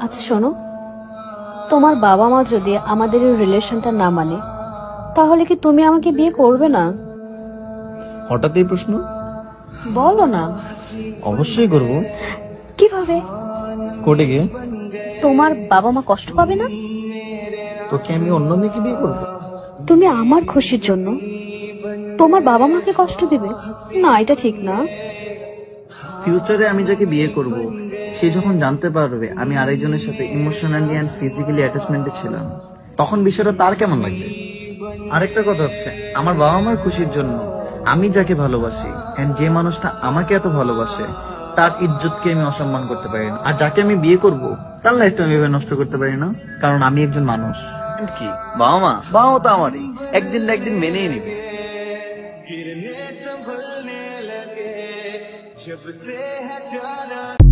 আচ্ছা শোনো, তোমার বাবা মা যদি আমাদের এই রিলেশনটা না মানে তাহলে কি তুমি আমাকে বিয়ে করবে না? হঠাৎ এই প্রশ্ন? বলো না। অবশ্যই করব। কিভাবে? কোর্টে গিয়ে। তোমার বাবা মা কষ্ট পাবে না? তোকে আমি অন্য মেয়েকে বিয়ে করবো? তুমি আমার খুশির জন্য তোমার বাবা মাকে কষ্ট দিবে না, এটা ঠিক না। ফিউচারে আমি যাকে বিয়ে করব সে যখন জানতে পারবে আমি আরেকজনের সাথে ইমোশনালি এন্ড ফিজিক্যালি অ্যাটাচমেন্টে ছিলাম, তখন বিষয়টা তার কেমন লাগবে? আরেকটা কথা হচ্ছে, আমার বাবা মার খুশির জন্য আমি যাকে ভালোবাসি এন্ড যে মানুষটা আমাকে এত ভালোবাসে তার ইজ্জতকে আমি অসম্মান করতে পারি না। আর যাকে আমি বিয়ে করব তার লাইফটা আমি এভাবে নষ্ট করতে পারি না, কারণ আমি একজন মানুষ। কি বাবা মা তো আমারই, একদিন না একদিন মেনেই নিবে। गिरने संभलने लगे जब से है जाना।